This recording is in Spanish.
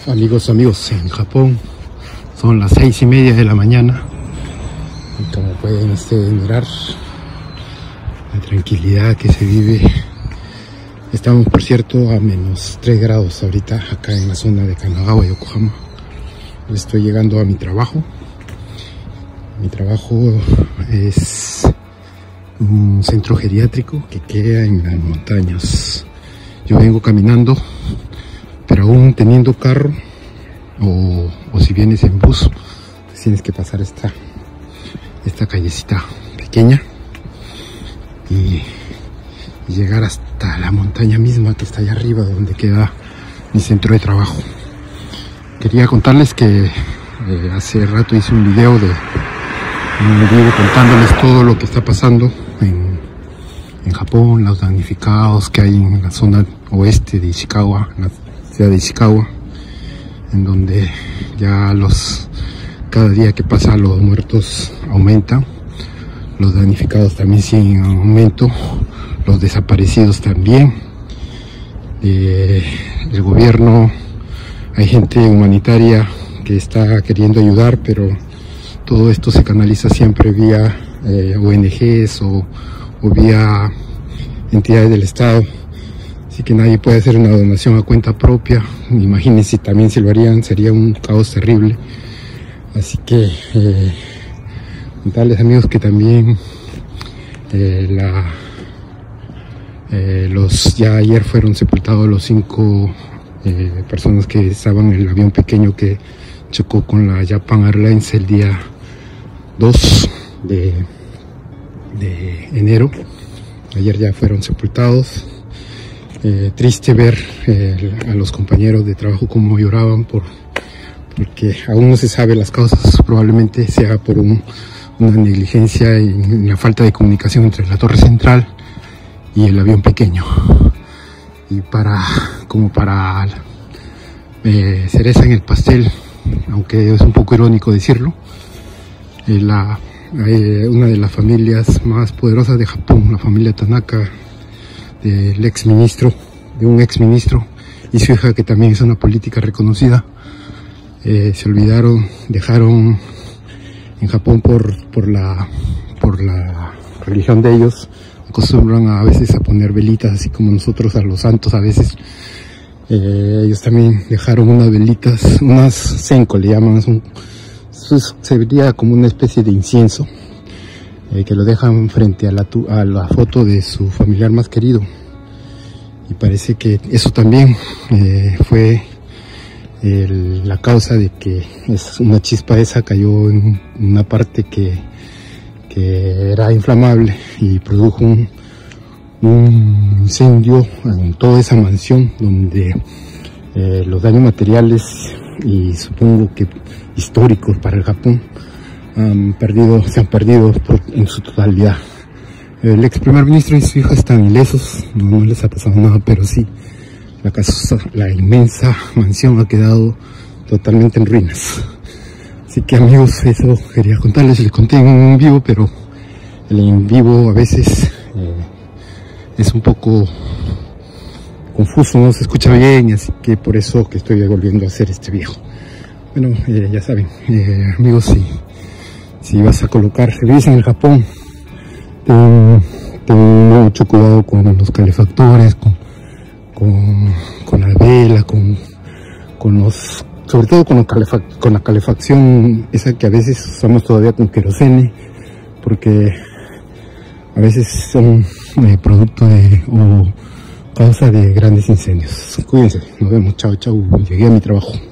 Amigos, en Japón son las 6:30 de la mañana y como pueden ustedes mirar la tranquilidad que se vive. Estamos, por cierto, a menos 3 grados ahorita acá en la zona de Kanagawa, Yokohama. Estoy llegando a mi trabajo. Mi trabajo es un centro geriátrico que queda en las montañas. Yo vengo caminando, pero aún teniendo carro o si vienes en bus, tienes que pasar esta callecita pequeña y llegar hasta la montaña misma que está allá arriba, donde queda mi centro de trabajo. Quería contarles que hace rato hice un video contándoles todo lo que está pasando en Japón, los damnificados que hay en la zona oeste de Ishikawa, en la ciudad de Ishikawa, en donde ya cada día que pasa los muertos aumentan, los damnificados también siguen en aumento, los desaparecidos también. El gobierno, hay gente humanitaria que está queriendo ayudar, pero todo esto se canaliza siempre vía ONGs o vía entidades del Estado, así que nadie puede hacer una donación a cuenta propia. Imagínense, también si lo harían sería un caos terrible. Así que contarles, amigos, que también ya ayer fueron sepultados los 5 personas que estaban en el avión pequeño que chocó con la Japan Airlines el día 2 de enero. Ayer ya fueron sepultados. Triste ver a los compañeros de trabajo como lloraban porque aún no se sabe las causas. Probablemente sea por una negligencia en la falta de comunicación entre la torre central y el avión pequeño. Y como para cereza en el pastel, aunque es un poco irónico decirlo, una de las familias más poderosas de Japón, la familia Tanaka, de un ex ministro y su hija, que también es una política reconocida, se olvidaron, dejaron en Japón por la religión de ellos. Acostumbran a veces a poner velitas, así como nosotros a los santos a veces. Ellos también dejaron unas velitas, unas senko le llaman, se vería como una especie de incienso, que lo dejan frente a la foto de su familiar más querido. Y parece que eso también fue la causa de que una chispa esa cayó en una parte que era inflamable y produjo un incendio en toda esa mansión, donde los daños materiales, y supongo que históricos para el Japón, se han perdido en su totalidad. El ex primer ministro y su hija están ilesos, no les ha pasado nada, pero sí la inmensa mansión ha quedado totalmente en ruinas. Así que, amigos, eso quería contarles. Les conté en un vivo, pero el en vivo a veces es un poco confuso, no se escucha bien, así que por eso que estoy volviendo a hacer este video. Bueno, ya saben, amigos, si vas a colocar, si vives en el Japón, ten mucho cuidado con los calefactores, con la vela, sobre todo con la calefacción esa que a veces usamos todavía con querosene, porque a veces son producto o causa de grandes incendios. Cuídense, nos vemos, chao, llegué a mi trabajo.